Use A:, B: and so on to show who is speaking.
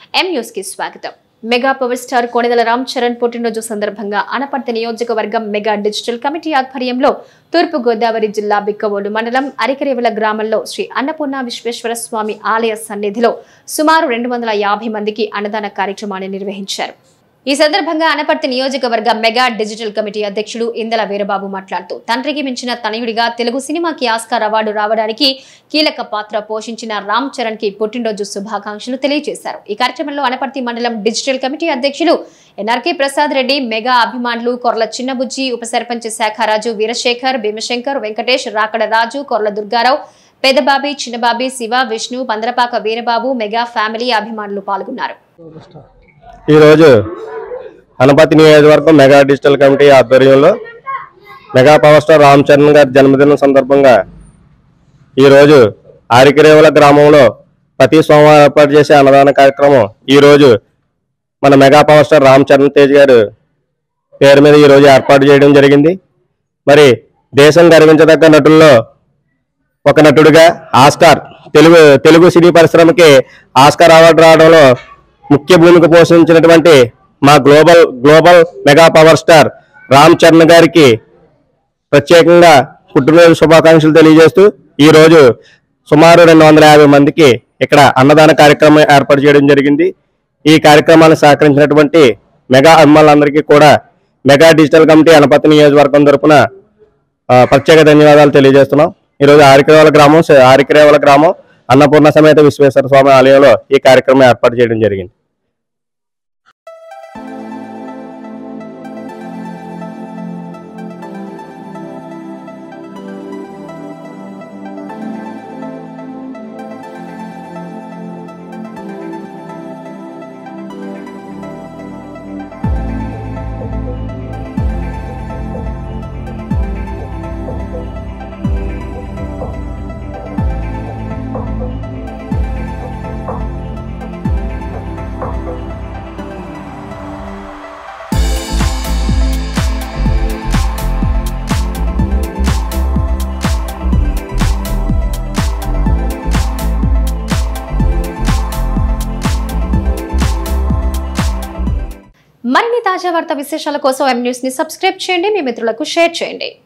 A: ఎం news కి స్వాగతం. Mega power star Konidela Ram Charan పుట్టినరోజు సందర్భంగా అనపర్తి నియోజకవర్గం మెగా డిజిటల్ కమిటీ ఆధ్వర్యంలో తూర్పు గోదావరి జిల్లా బిక్కవోలు మండలం అరికరేవల గ్రామంలో శ్రీ అన్నపూర్ణ విశ్వేశ్వర స్వామి ఆలయ సన్నిధిలో సుమారు 250 మందికి అన్నదాన కార్యక్రమాన్ని నిర్వహించారు. ఈ సందర్భంగా అనపర్తి నియోజకవర్గ మెగా డిజిటల్ కమిటీ అధ్యక్షుడు ఇందల వీరబాబు మాట్లాడుతూ తండ్రికి మించిన తనయుడిగా తెలుగు సినిమాకి ఆస్కార్ అవార్డు రావడానికి కీలక పాత్ర పోషించిన రామ్ చరణ్ కి పుట్టినరోజు శుభాకాంక్షలు తెలియజేశారు. ఈ కార్యక్రమంలో అనపర్తి మండలం డిజిటల్ కమిటీ అధ్యక్షులు ఎన్ఆర్కే ప్రసాద్ రెడ్డి, మెగా అభిమానులు కొర్ల చిన్నబుజ్జి, ఉప సర్పంచ్ శాఖరాజు, వీరశేఖర్, భీమశంకర్, వెంకటేష్, రాకడ రాజు, కొర్ల దుర్గారావు, పెదబాబి, చిన్నబాబి, శివ, విష్ణు, పందరపాక వీరబాబు, మెగా ఫ్యామిలీ అభిమానులు పాల్గొన్నారు.
B: ఈ రోజు అనపర్తి నియోజకవర్గం మెగా డిజిటల్ కమిటీ ఆధ్వర్యంలో mega power star Ram Charan గారి జన్మదినం సందర్భంగా ఈ రోజు ఆరికరేవల గ్రామంలో ప్రతి సోమవారం ఏర్పాటు చేసే అన్నదాన కార్యక్రమం ఈ రోజు మన mega power star Ram Charan Tej గారు పేరు మీద ఈ రోజు ఏర్పాటు చేయడం జరిగింది. మరి దేశం గర్వించదగ్గ నటుల్లో ఒక నటుడిగా ఆస్కార్ తెలుగు సినీ పరిశ్రమకి ఆస్కార్ అవార్డు రావడంలో ముఖ్య భూమిక పోషించినటువంటి మా global mega power star Ram Charan గారికి ప్రత్యేకంగా పుట్టినరోజు శుభాకాంక్షలు తెలియజేస్తూ ఈ రోజు సుమారు 250 మందికి ఇక్కడ అన్నదాన కార్యక్రమం ఏర్పాటు చేయడం జరిగింది. ఈ కార్యక్రమాన్ని సహకరించినటువంటి మెగా అభిమానులందరికీ కూడా మెగా డిజిటల్ కమిటీ అనపర్తి నియోజకవర్గం తరఫున ప్రత్యేక ధన్యవాదాలు తెలియజేస్తున్నాం. ఈరోజు ఆరికరేవల గ్రామం అన్నపూర్ణ సమేత విశ్వేశ్వర స్వామి ఆలయంలో ఈ కార్యక్రమం ఏర్పాటు చేయడం జరిగింది.
A: మరిన్ని తాజా వార్తా విశేషాల కోసం ఎం న్యూస్ ని సబ్స్క్రైబ్ చేయండి, మీ మిత్రులకు షేర్ చేయండి.